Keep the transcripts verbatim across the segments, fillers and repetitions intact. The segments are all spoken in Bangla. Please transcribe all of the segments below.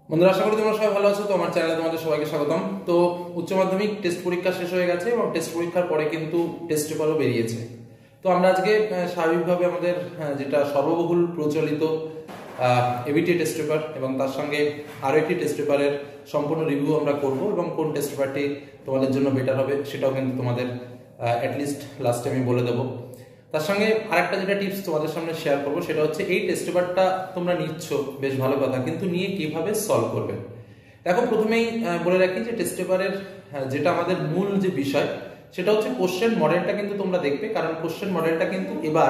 বন্ধুরা, আশা করি তোমরা সবাই ভালো আছো। তো আমার চ্যানেলে তোমাদের সবাইকে স্বাগতম। তো উচ্চ মাধ্যমিক টেস্ট পরীক্ষা শেষ হয়ে গেছে এবং টেস্ট পরীক্ষার পরে কিন্তু টেস্ট পেপারও বেরিয়েছে। তো আমরা আজকে স্বাভাবিকভাবে আমাদের যেটা সর্ববহুল প্রচলিত এবিটি টেস্ট পেপার এবং তার সঙ্গে আরও একটি টেস্ট পেপারের সম্পূর্ণ রিভিউ আমরা করব এবং কোন টেস্ট পেপারটি তোমাদের জন্য বেটার হবে সেটাও কিন্তু তোমাদের অ্যাটলিস্ট লাস্টে আমি বলে দেবো। তার সঙ্গে আরেকটা যেটা টিপস তোমাদের সামনে শেয়ার করবো সেটা হচ্ছে এই টেস্ট পেপারটা তোমরা নিচ্ছ বেশ ভালো কথা, কিন্তু নিয়ে কিভাবে সলভ করবে। দেখো, প্রথমেই বলে রাখি যে টেস্ট পেপারের যেটা আমাদের মূল যে বিষয় সেটা হচ্ছে কোশ্চেন মডেলটা কিন্তু তোমরা দেখবে, কারণ কোশ্চেন মডেলটা কিন্তু এবার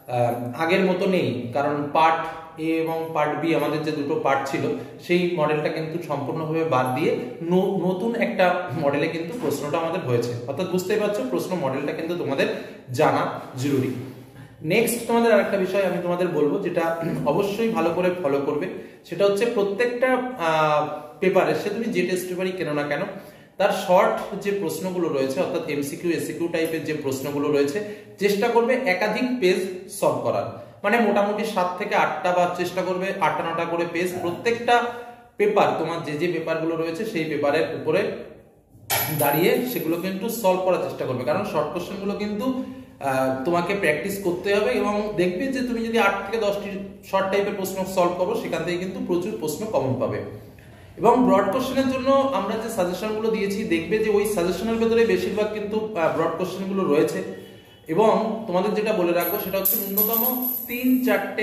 আগের মতো নেই। কারণ পার্ট এ এবং পার্ট বি আমাদের যে দুটো পার্ট ছিল সেই মডেলটা কিন্তু সম্পূর্ণভাবে বাদ দিয়ে নতুন একটা মডেলে কিন্তু প্রশ্নটা আমাদের হয়েছে। অর্থাৎ বুঝতেই পারছো, প্রশ্ন মডেলটা কিন্তু তোমাদের জানা জরুরি। নেক্সট তোমাদের আরেকটা বিষয় আমি তোমাদের বলবো, যেটা অবশ্যই ভালো করে ফলো করবে, সেটা হচ্ছে প্রত্যেকটা পেপারে সে তুমি যে টেস্ট পেপারই কেনো না কেন তার শর্ট যে প্রশ্নগুলো রয়েছে, অর্থাৎ এমসিকিউ এসিকিউ টাইপের যে প্রশ্নগুলো রয়েছে, চেষ্টা করবে একাধিক পেজ সলভ করার। মানে মোটামুটি সাত থেকে আটটা বা চেষ্টা করবে আটটা নটা করে পেজ প্রত্যেকটা পেপার, তোমার যে যে পেপারগুলো রয়েছে সেই পেপারের উপরে দাঁড়িয়ে সেগুলো কিন্তু সলভ করার চেষ্টা করবে। কারণ শর্ট কোশ্চেনগুলো কিন্তু তোমাকে প্র্যাকটিস করতে হবে এবং দেখবে যে তুমি যদি আট থেকে দশটি শর্ট টাইপের প্রশ্ন সলভ করো সেখান থেকে কিন্তু প্রচুর প্রশ্ন কমন পাবে। এবং ব্রড কোশ্চেনের জন্য আমরা যে সাজেশনগুলো দিয়েছি, দেখবে যে ওই সাজেশনের ভেতরে বেশিরভাগ কিন্তু ব্রড কোশ্চেনগুলো রয়েছে। এবং তোমাদের যেটা বলে রাখবো সেটা হচ্ছে ন্যূনতম তিন চারটে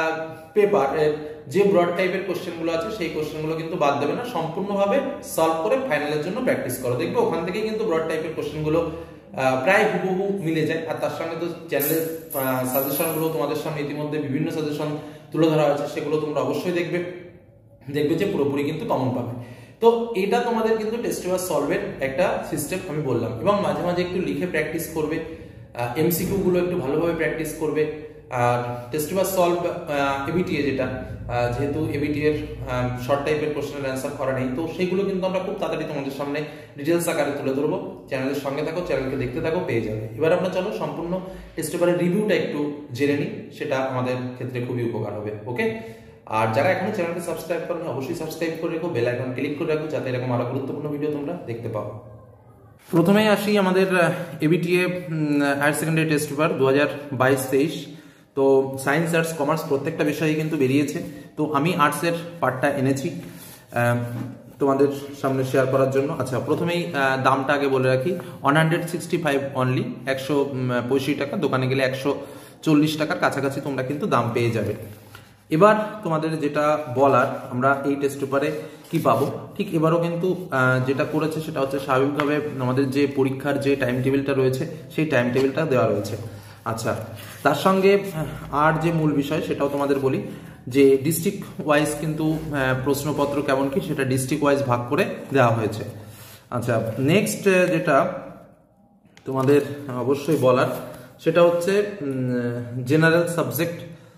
পেপার যে ব্রড টাইপের কোশ্চেনগুলো আছে সেই কোশ্চেনগুলো কিন্তু বাদ দেবে না, সম্পূর্ণভাবে সলভ করে ফাইনালের জন্য প্র্যাকটিস করো। দেখবে ওখান থেকেই কিন্তু ব্রড টাইপের কোশ্চেনগুলো প্রায় হুবহু মিলে যায়। আর তার সঙ্গে তো চ্যানেলের সাজেশনগুলো তোমাদের সামনে ইতিমধ্যে বিভিন্ন সাজেশন তুলে ধরা হয়েছে, সেগুলো তোমরা অবশ্যই দেখবে দেখবে যে পুরোপুরি কিন্তু কমন পাবে। তো এটা তোমাদের কিন্তু টেস্ট পেপার সলভের একটা সিস্টেম আমি বললাম। এবং মাঝে মাঝে একটু লিখে প্র্যাকটিস করবে, এমসিকিউ গুলো একটু ভালোভাবে প্র্যাকটিস করবে। আর টেস্ট পেপার সলভ এবিটিএ যেটা, যেহেতু এবিটি এর শর্ট টাইপের কোশ্চেনের অ্যান্সার করা নেই, তো সেইগুলো কিন্তু আমরা খুব তাড়াতাড়ি তোমাদের সামনে ডিটেলস আকারে তুলে ধরবো। চ্যানেলের সঙ্গে থাকো, চ্যানেলকে দেখতে থাকো, পেয়ে যাবে। এবার আমরা চলো সম্পূর্ণ টেস্ট পেপারের রিভিউটা একটু জেনে নিই, সেটা আমাদের ক্ষেত্রে খুবই উপকার হবে। ওকে, আর যারা এখনো চ্যানেলকে সাবস্ক্রাইব করেনি অবশ্যই সাবস্ক্রাইব করে রেখো, বেল আইকন ক্লিক করে রাখো যাতে এরকম আরো গুরুত্বপূর্ণ ভিডিও তোমরা দেখতে পাও। প্রথমেই আসি আমাদের ABTA higher secondary test paper দু হাজার বাইশ তেইশ। তো সায়েন্স আর্টস কমার্স প্রত্যেকটা বিষয়ে কিন্তু বেরিয়েছে। তো আমি আর্টসের পার্টটা এনেছি তোমাদের সামনে শেয়ার করার জন্য। আচ্ছা, প্রথমেই দামটা আগে বলে রাখি, one hundred sixty five only, একশো পঁয়ষট্টি টাকা, দোকানে গেলে একশো চল্লিশ টাকার কাছাকাছি তোমরা কিন্তু দাম পেয়ে যাবে। এবার তোমাদের যেটা বলার, আমরা এই টেস্ট পেপারে কি পাবো, ঠিক এবারও কিন্তু যেটা করেছে সেটা হচ্ছে স্বাভাবিকভাবে আমাদের যে পরীক্ষার যে টাইম টেবিলটা রয়েছে সেই টাইম টেবিলটা দেওয়া রয়েছে। আচ্ছা, তার সঙ্গে আর যে মূল বিষয় সেটাও তোমাদের বলি, যে ডিস্ট্রিক্ট ওয়াইজ কিন্তু প্রশ্নপত্র কেমন কি সেটা ডিস্ট্রিক্ট ওয়াইজ ভাগ করে দেওয়া হয়েছে। আচ্ছা, নেক্সট যেটা তোমাদের অবশ্যই বলার সেটা হচ্ছে জেনারেল সাবজেক্ট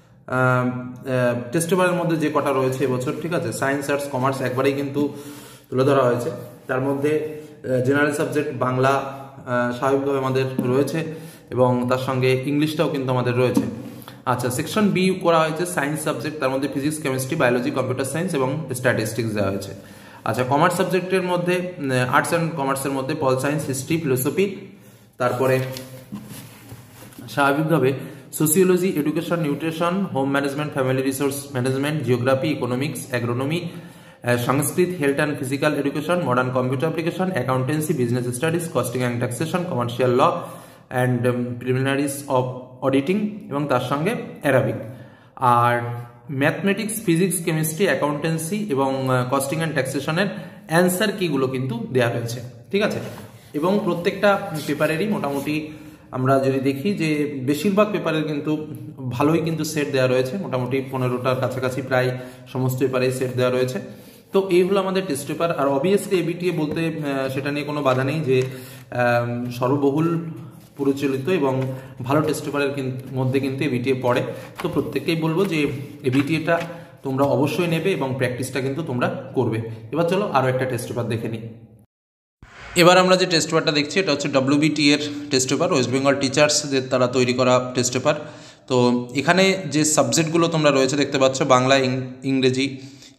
টেস্ট পেপারের মধ্যে যে কটা রয়েছে এবছর, ঠিক আছে, সায়েন্স আর্টস কমার্স একবারেই কিন্তু তুলে ধরা হয়েছে। তার মধ্যে জেনারেল সাবজেক্ট বাংলা স্বাভাবিকভাবে আমাদের রয়েছে এবং তার সঙ্গে ইংলিশটাও কিন্তু আমাদের রয়েছে। আচ্ছা, সেকশন বি করা হয়েছে সায়েন্স সাবজেক্ট, তার মধ্যে physics, chemistry, biology, computer science এবং স্ট্যাটিস্টিক্স দেওয়া হয়েছে। আচ্ছা, কমার্স সাবজেক্টের মধ্যে আর্টস অ্যান্ড কমার্সের মধ্যে পল সায়েন্স, হিস্ট্রি, ফিলোসফি, তারপরে স্বাভাবিকভাবে sociology, education, nutrition, home management, family resource management, geography, economics, agronomy, Sanskrit, health and physical education, modern computer application, accountancy, business studies, costing and taxation, commercial law and preliminaries of auditing এবং তার সঙ্গে অ্যারাবিক। আর ম্যাথমেটিক্স, ফিজিক্স, কেমিস্ট্রি, অ্যাকাউন্টেন্সি এবং কস্টিং অ্যান্ড ট্যাক্সেশনের অ্যান্সার কিগুলো কিন্তু দেওয়া হয়েছে, ঠিক আছে। এবং প্রত্যেকটা পেপারেরই মোটামুটি আমরা যদি দেখি যে বেশিরভাগ পেপারের কিন্তু ভালোই কিন্তু সেট দেওয়া রয়েছে, মোটামুটি পনেরোটার কাছাকাছি প্রায় সমস্ত পেপারেই সেট দেওয়া রয়েছে। তো এই হলো আমাদের টেস্ট পেপার। আর অবভিয়াসলি এবিটিএ বলতে সেটা নিয়ে কোনো বাধা নেই যে সর্ববহুল প্রচলিত এবং ভালো টেস্ট পেপারের মধ্যে কিন্তু এবিটিএ পড়ে। তো প্রত্যেককেই বলবো যে এবিটিএটা তোমরা অবশ্যই নেবে এবং প্র্যাকটিসটা কিন্তু তোমরা করবে। এবার চলো আরও একটা টেস্ট পেপার দেখে নিই। এবার আমরা যে টেস্ট পেপারটা দেখছি এটা হচ্ছে ডব্লিউবিটি এর টেস্ট পেপার, ওয়েস্ট বেঙ্গল টিচার্সদের দ্বারা তৈরি করা টেস্ট পেপার। তো এখানে যে সাবজেক্টগুলো তোমরা রয়েছে দেখতে পাচ্ছ, Bangla, Ingreji,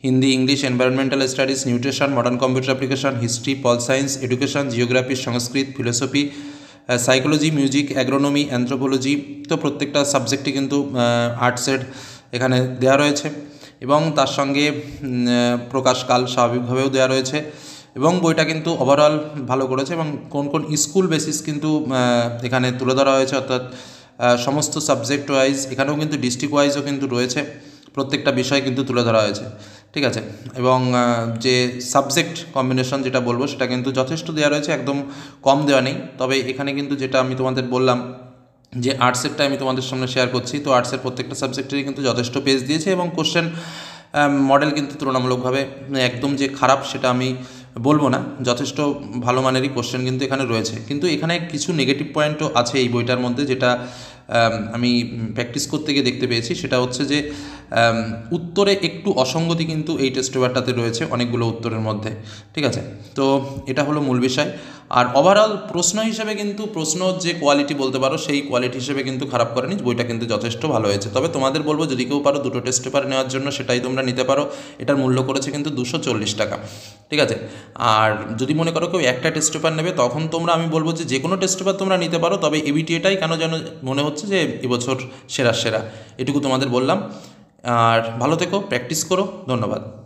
Hindi, English, environmental studies, nutrition, modern computer application, history, pol science, education, geography, Sanskrit, philosophy, psychology, music, agronomy, anthropology. তো প্রত্যেকটা সাবজেক্টই কিন্তু আর্টসের এখানে দেওয়া রয়েছে এবং তার সঙ্গে প্রকাশকাল স্বাভাবিকভাবেও দেওয়া রয়েছে এবং বইটা কিন্তু ওভারঅল ভালো করেছে এবং কোন কোন স্কুল বেসিস কিন্তু এখানে তুলে ধরা হয়েছে, অর্থাৎ সমস্ত সাবজেক্ট ওয়াইজ, এখানেও কিন্তু ডিস্ট্রিক্ট ওয়াইজও কিন্তু রয়েছে, প্রত্যেকটা বিষয় কিন্তু তুলে ধরা হয়েছে, ঠিক আছে। এবং যে সাবজেক্ট কম্বিনেশন যেটা বলবো সেটা কিন্তু যথেষ্ট দেওয়া রয়েছে, একদম কম দেওয়া নেই। তবে এখানে কিন্তু যেটা আমি তোমাদের বললাম যে আর্টসেরটা আমি তোমাদের সামনে শেয়ার করছি, তো আর্টসের প্রত্যেকটা সাবজেক্টেরই কিন্তু যথেষ্ট পেজ দিয়েছে এবং কোশ্চেন মডেল কিন্তু তুলনামূলকভাবে একদম যে খারাপ সেটা আমি বলবো না, যথেষ্ট ভালো মানেরই কোশ্চেন কিন্তু এখানে রয়েছে। কিন্তু এখানে কিছু নেগেটিভ পয়েন্টও আছে এই বইটার মধ্যে, যেটা আমি প্র্যাকটিস করতে গিয়ে দেখতে পেয়েছি। সেটা হচ্ছে যে উত্তরে একটু অসঙ্গতি কিন্তু এই টেস্ট পেপারটাতে রয়েছে অনেকগুলো উত্তরের মধ্যে, ঠিক আছে। তো এটা হলো মূল বিষয়। আর ওভারঅল প্রশ্ন হিসেবে কিন্তু প্রশ্ন যে কোয়ালিটি বলতে পারো সেই কোয়ালিটি হিসেবে কিন্তু খারাপ করেনি, বইটা কিন্তু যথেষ্ট ভালো হয়েছে। তবে তোমাদের বলবো যদি কেউ পারো দুটো টেস্ট পেপার নেওয়ার জন্য সেটাই তোমরা নিতে পারো। এটার মূল্য করেছে কিন্তু দুশো চল্লিশ টাকা, ঠিক আছে। আর যদি মনে করো কেউ একটা টেস্ট পেপার নেবে তখন তোমরা আমি বলবো যে যে কোনো টেস্ট পেপার তোমরা নিতে পারো, তবে এবিটিএটাই কেন যেন মনে হচ্ছে যে এবছর সেরা সেরা, এটুকু তোমাদের বললাম। আর ভালো থেকো, প্র্যাকটিস করো, ধন্যবাদ।